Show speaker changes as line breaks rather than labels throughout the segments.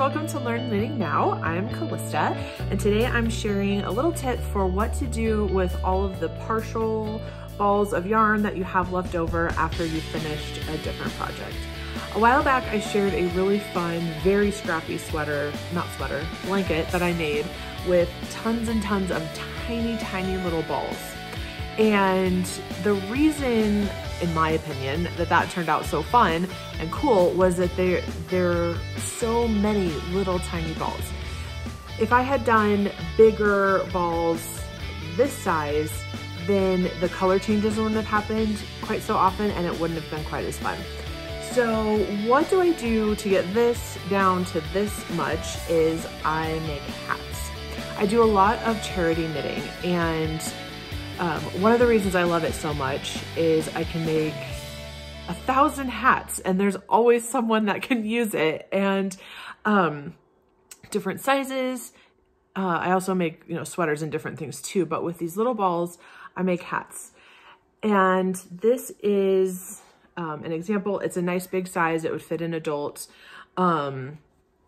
welcome to Learn Knitting Now. I'm Callista, and today I'm sharing a little tip for what to do with all of the partial balls of yarn that you have left over after you've finished a different project. A while back, I shared a really fun, very scrappy blanket that I made with tons and tons of tiny, tiny little balls. And the reason, in my opinion, that turned out so fun and cool was that there are so many little tiny balls. If I had done bigger balls this size, then the color changes wouldn't have happened quite so often and it wouldn't have been quite as fun. So what do I do to get this down to this much is I make hats. I do a lot of charity knitting, and one of the reasons I love it so much is I can make 1,000 hats and there's always someone that can use it, and different sizes. I also make, sweaters and different things too, but with these little balls, I make hats. And this is an example. It's a nice big size. It would fit an adult. And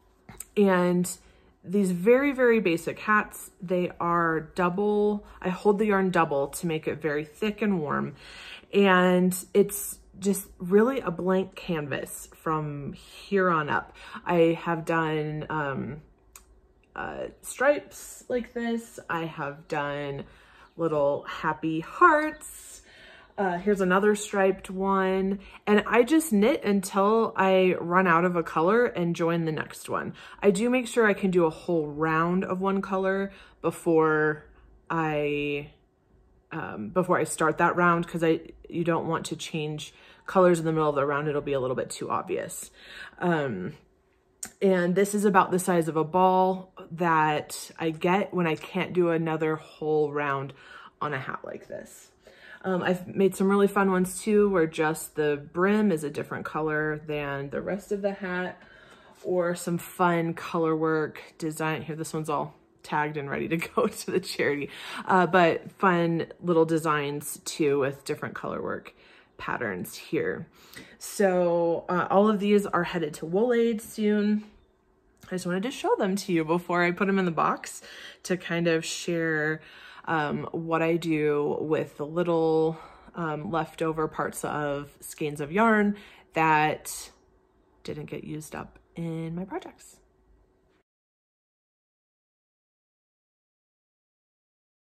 these very, very basic hats, they are double. I hold the yarn double to make it very thick and warm. And it's just really a blank canvas from here on up. I have done stripes like this. I have done little happy hearts. Here's another striped one. And I just knit until I run out of a color and join the next one. I do make sure I can do a whole round of one color before I start that round, because you don't want to change colors in the middle of the round. It'll be a little bit too obvious. And this is about the size of a ball that I get when I can't do another whole round on a hat like this. I've made some really fun ones too, where just the brim is a different color than the rest of the hat, or some fun color work design. Here, this one's all tagged and ready to go to the charity, but fun little designs too with different color work patterns here. So all of these are headed to WoolAid soon. I just wanted to show them to you before I put them in the box to kind of share what I do with the little leftover parts of skeins of yarn that didn't get used up in my projects.